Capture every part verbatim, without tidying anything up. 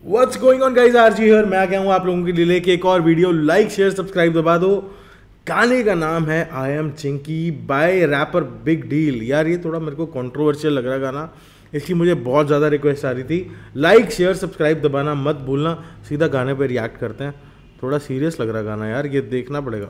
What's going on guys, RG here. मैं आ गया हूँ आप लोगों के लिए लेके एक और वीडियो। लाइक शेयर सब्सक्राइब दबा दो। गाने का नाम है I am Chinki by rapper Big Deal. यार ये थोड़ा मेरे को कंट्रोवर्शियल लग रहा गाना, इसकी मुझे बहुत ज़्यादा रिक्वेस्ट आ रही थी। लाइक शेयर सब्सक्राइब दबाना मत भूलना। सीधा गाने पर रिएक्ट करते हैं। थोड़ा सीरियस लग रहा गाना यार, ये देखना पड़ेगा।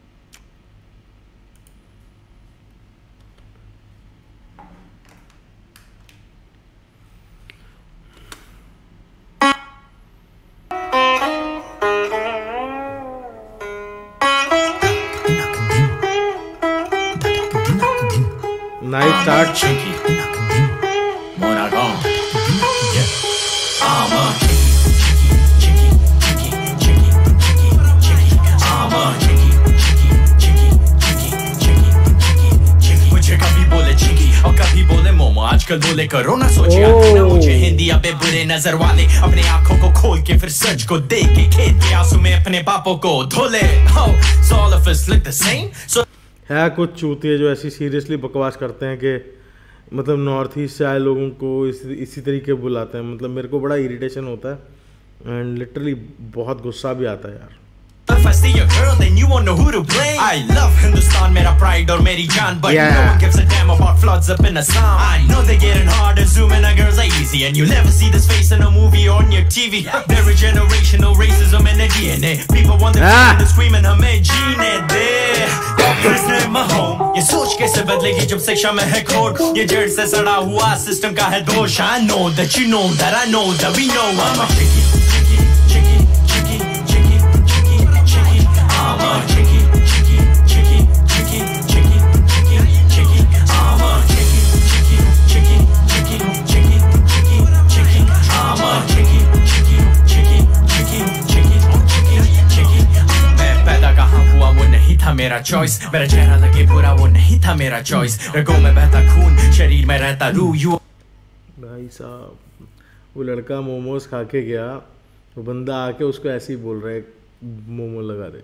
Nice start. Chinky. Monagon. Yeah. I'm a chinky, chinky, chinky, chinky, chinky, chinky. I'm a chinky, chinky, chinky, chinky, chinky, chinky, chinky. मुझे कभी बोले चिंकी और कभी बोले मोमो, आजकल बोले करो ना सोचे ना मुझे हिंदी अबे बुरे नजर वाले अपने आंखों को खोल के फिर सच को देख के खेत के आंसू में अपने बापों को धोले। Oh, so all of us look the same. So है कुछ चूतिए जो ऐसी सीरियसली बकवास करते हैं कि मतलब नॉर्थ ईस्ट से आए लोगों को इस, इसी तरीके बुलाते हैं। मतलब मेरे को बड़ा इरिटेशन होता है एंड लिटरली बहुत गुस्सा भी आता है यार। If I see a girl, then you won't know who to blame. I love Hindustan, मेरा pride और मेरी जान, but yeah. No one gives a damn about floods up in Assam. I know they're getting harder, zooming on girls are easy, and you never see this face in a movie or on your T V. There is generational racism in the D N A. People want to ah. screaming हमें जीने दे। Prisoner in my home, ये सोच कैसे बदलेगी जब शिक्षा में है खोट? ये जड़ से सड़ा हुआ सिस्टम का है दोष। I know that you know that I know that we know I'm a chicky, chicky, chicky, chicky, chicky, chicky, chicky. I'm a chicky, chicky, chicky, chicky, chicky, chicky, chicky. I'm a chicky, chicky, chicky, chicky, chicky, chicky, chicky. I'm a chicky, chicky, chicky, chicky, chicky, chicky, chicky. मैं पैदा कहाँ हुआ वो नहीं था मेरा choice, मेरा चेहरा लगे बुरा वो नहीं था मेरा चॉइस। रगों में बहता खून, शरीर में रहता रूह। यू भाई साहब, वो लड़का मोमोज खा के गया, वो बंदा आके उसको ऐसे ही बोल रहा है मोमो लगा दे।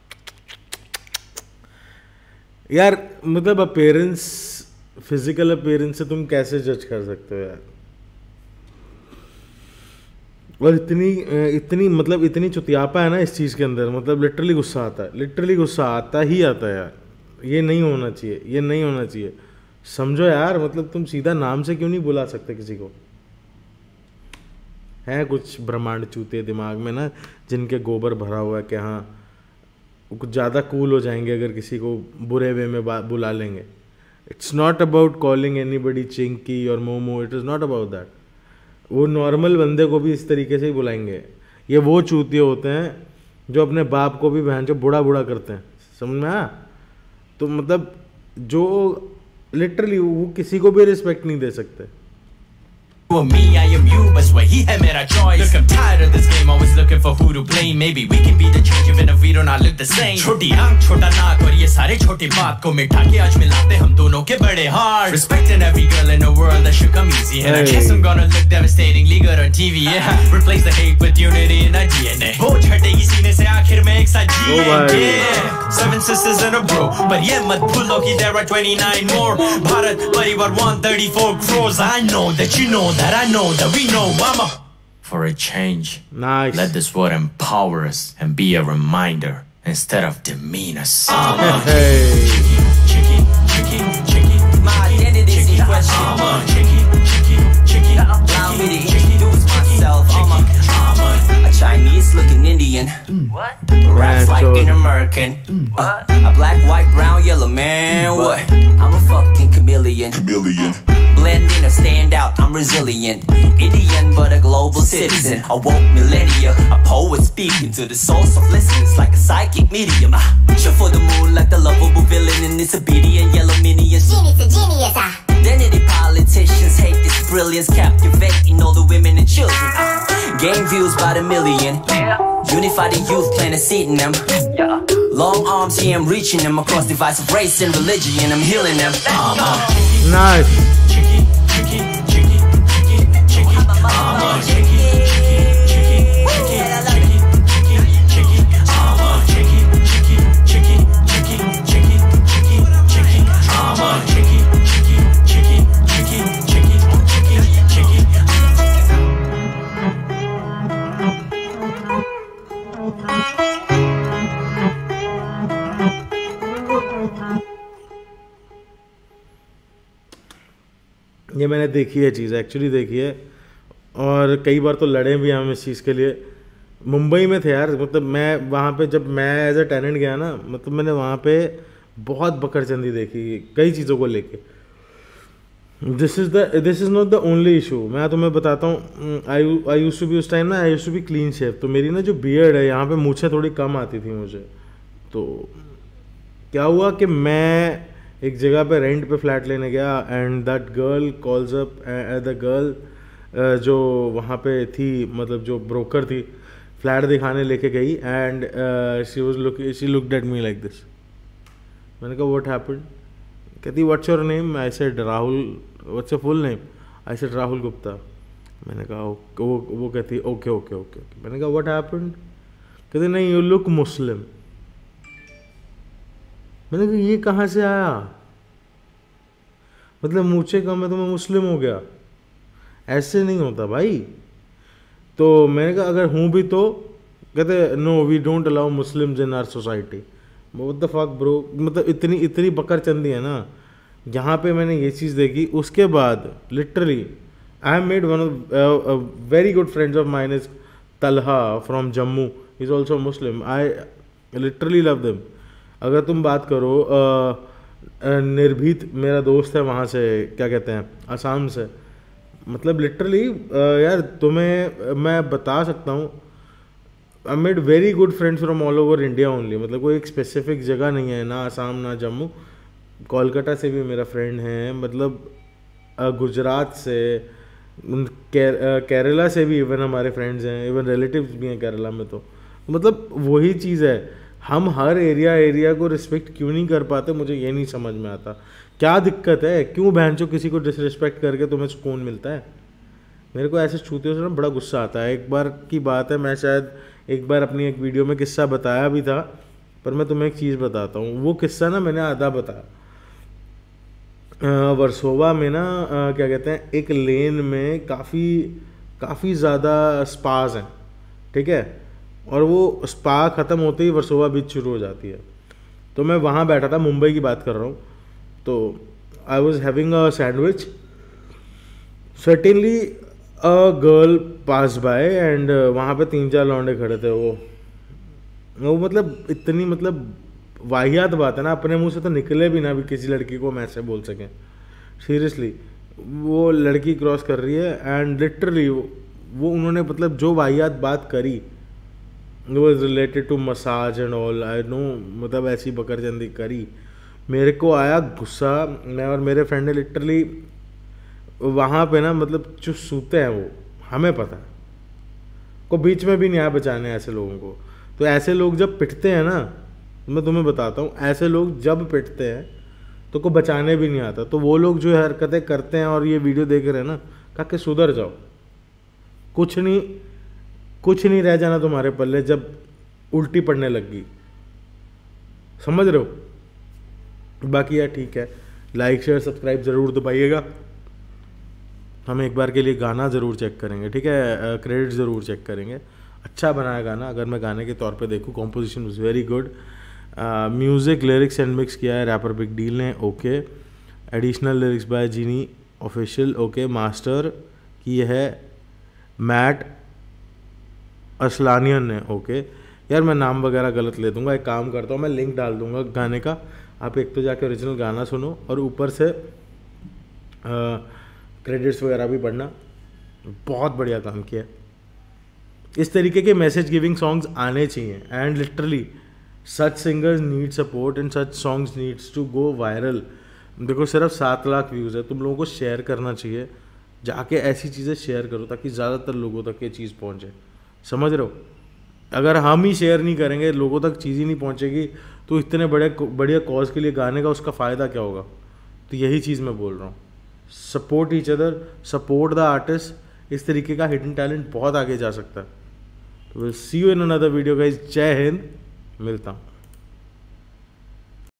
यार मतलब अपीयरेंस, फिजिकल अपीयरेंस से तुम कैसे जज कर सकते हो यार? और इतनी इतनी मतलब इतनी चुतियापा है ना इस चीज़ के अंदर। मतलब लिटरली गुस्सा आता है, लिटरली गुस्सा आता ही आता है यार। ये नहीं होना चाहिए, ये नहीं होना चाहिए। समझो यार, मतलब तुम सीधा नाम से क्यों नहीं बुला सकते किसी को? है कुछ ब्रह्मांड चूते दिमाग में ना, जिनके गोबर भरा हुआ है कि हाँ वो कुछ ज़्यादा कूल हो जाएंगे अगर किसी को बुरे वे में बुला लेंगे। It's not about calling anybody चिंकी और momo, it is not about that. वो नॉर्मल बंदे को भी इस तरीके से ही बुलाएंगे। ये वो चूतिए होते हैं जो अपने बाप को भी बहन जो बुढ़ा बुढ़ा करते हैं, समझ में आया? तो मतलब जो लिटरली वो किसी को भी रिस्पेक्ट नहीं दे सकते। For me, I am you, बस वही है मेरा choice. Look, I'm tired of this game, always looking for who to blame. Maybe we can be the change even if we do not look the same. छोटी आंख, छोटा नाक और ये सारे छोटे बात को मिटा के आज मिलाते हम दोनों के बड़े heart. Respecting every girl in the world that should come easy, and I guess I'm gonna look devastatingly good on T V. Yeah, replace the hate with unity in our D N A. बोझ हटेगी सीने से आखिर में एक साथ जिएंगे। Seven sisters and a bro, but ये मत भूलो कि there are twenty-nine more. Bharat परिवार one thirty-four crores. I know that you know that I know that we know I'm a for a change. Nice. Let this word empower us and be a reminder instead of demean us. I'm a chicky, chicky, chicky, chicky. My identity is in question. I'm a chicky, chicky, chicky. Allow me to introduce myself. I'm a, I'm a, a Chinese looking Indian. What? Raps like an American. What? A black, white, brown, yellow man. What? I'm a fucking chameleon. Chameleon. Blend in or stand out, I'm resilient. Indian but a global citizen. A woke millennia, a poet speaking to the souls of listeners like a psychic medium. I shoot for the moon like the lovable villain in this obedient yellow minion. Genius, a genius, ah. Identity politicians hate this brilliance, captivating all the women and children. Uh, gain views by the million. Unify the youth, plant a seed in them. Long arms, yeah, I'm reaching them across divisive race and religion. I'm healing them. I'm a Nice. chicky, chicky, chicky, chicky, chicky. I'm a chicky, chicky, chicky, chicky, chicky, chicky, chicky. I'm a chicky, chicky, chicky, chicky, chicky, chicky, chicky. I'm a chicky, chicky, chicky, chicky, chicky, chicky, chicky. ये मैंने देखी है चीज़, actually देखी है, और कई बार तो लड़े भी हम इस चीज़ के लिए। मुंबई में थे यार, मतलब मैं वहाँ पे जब मैं एज अ टेनेंट गया ना, मतलब मैंने वहाँ पे बहुत बकरचंदी देखी कई चीज़ों को लेके। This is the this is not the only issue. मैं तुम्हें बताता हूँ, I I used to be उस टाइम ना, I used to be clean shave. तो मेरी ना जो बियर्ड है यहाँ पे मूछें थोड़ी कम आती थी मुझे। तो क्या हुआ कि मैं एक जगह पे रेंट पे फ्लैट लेने गया, and that girl calls up, the girl जो वहाँ पे थी, मतलब जो ब्रोकर थी, फ्लैट दिखाने लेके गई, and she was look she looked at me like this. मैंने कहा व्हाट हैपेंड? कहती what's your name? I said Rahul. What's your full name? I said Rahul Gupta. मैंने कहा वो वो कहती ओके ओके ओके ओके। मैंने कहा व्हाट हैपेंड? कहती नहीं, यू लुक मुस्लिम। मैंने कहा ये कहाँ से आया? मतलब मूछे कम है तो मैं मुस्लिम हो गया? ऐसे नहीं होता भाई। तो मैंने कहा अगर हूँ भी तो? कहते no we don't allow Muslims in our society. What the fuck bro, मतलब इतनी इतनी बकरचंदी है ना। यहाँ पे मैंने ये चीज़ देखी। उसके बाद literally I have made one of very good friends of mine is Talha from Jammu, is also Muslim. I literally love them. अगर तुम बात करो uh, निर्भीत मेरा दोस्त है वहाँ से, क्या कहते हैं, असम से। मतलब लिटरली यार तुम्हें मैं बता सकता हूँ, I made very good friends from all over India only. मतलब कोई एक स्पेसिफिक जगह नहीं है, ना असम ना जम्मू। कोलकाता से भी मेरा फ्रेंड है, मतलब गुजरात से, केरला से भी इवन हमारे फ्रेंड्स हैं, इवन रिलेटिव्स भी हैं केरला में। तो मतलब वही चीज़ है, हम हर एरिया एरिया को रिस्पेक्ट क्यों नहीं कर पाते, मुझे ये नहीं समझ में आता। क्या दिक्कत है? क्यों बहनचो किसी को डिसरिस्पेक्ट करके तुम्हें सुकून मिलता है? मेरे को ऐसे छूते से ना बड़ा गुस्सा आता है। एक बार की बात है, मैं शायद एक बार अपनी एक वीडियो में किस्सा बताया भी था, पर मैं तुम्हें एक चीज़ बताता हूँ। वो किस्सा ना मैंने आधा बताया। वर्सोवा में ना आ, क्या कहते हैं, एक लेन में काफ़ी काफ़ी ज़्यादा स्पाज हैं, ठीक है, और वो स्पा ख़त्म होते ही वर्सोवा बीच शुरू हो जाती है। तो मैं वहाँ बैठा था, मुंबई की बात कर रहा हूँ। तो I was having a sandwich, certainly a girl pass by, and वहाँ पे तीन चार लौंडे खड़े थे। वो वो मतलब इतनी मतलब वाहियात बात है ना, अपने मुंह से तो निकले भी ना भी किसी लड़की को हम ऐसे बोल सकें। सीरियसली वो लड़की क्रॉस कर रही है, एंड लिटरली वो, वो उन्होंने मतलब जो वाहियात बात करी was related to massage and all, I know, मतलब ऐसी बकरचंदी करी। मेरे को आया गुस्सा। मैं और मेरे फ्रेंड ने लिटरली वहाँ पे ना, मतलब जो सूते हैं वो हमें पता है, को बीच में भी नहीं आया बचाने ऐसे लोगों को। तो ऐसे लोग जब पिटते हैं ना, मैं तुम्हें बताता हूँ, ऐसे लोग जब पिटते हैं तो को बचाने भी नहीं आता। तो वो लोग जो हरकतें करते हैं और ये वीडियो देख रहे हैं ना, कहा कि सुधर जाओ, कुछ नहीं कुछ नहीं रह जाना तुम्हारे पल्ले जब उल्टी पड़ने लग गई। समझ रहे हो? बाकी यार ठीक है, लाइक शेयर सब्सक्राइब ज़रूर दबाइएगा। हम एक बार के लिए गाना ज़रूर चेक करेंगे, ठीक है, क्रेडिट ज़रूर चेक करेंगे। अच्छा बनाया गाना, अगर मैं गाने के तौर पे देखूँ, composition was very good. Music lyrics and mix किया है रैपर बिग डील ने, ओके। एडिशनल लिरिक्स बाय जीनी ऑफिशियल, ओके। मास्टर की है मैट असलानियन ने, ओके। यार मैं नाम वगैरह गलत ले दूंगा, एक काम करता हूँ, मैं लिंक डाल दूंगा गाने का, आप एक तो जाके ओरिजिनल गाना सुनो और ऊपर से क्रेडिट्स वगैरह भी पढ़ना। बहुत बढ़िया काम किया। इस तरीके के मैसेज गिविंग सॉन्ग्स आने चाहिए, and literally such singers need support and such songs needs to go viral. देखो सिर्फ सात लाख व्यूज़ है, तुम लोगों को शेयर करना चाहिए, जाके ऐसी चीज़ें शेयर करो ताकि ज़्यादातर लोगों तक ये चीज़ पहुँचे। समझ रहे हो? अगर हम ही शेयर नहीं करेंगे, लोगों तक चीज़ ही नहीं पहुँचेगी, तो इतने बड़े बढ़िया कॉज के लिए गाने का उसका फ़ायदा क्या होगा? तो यही चीज़ मैं बोल रहा हूँ, support each other, support the artist. इस तरीके का हिडन टैलेंट बहुत आगे जा सकता है। तो will see you in another video guys. जय हिंद, मिलता हूँ।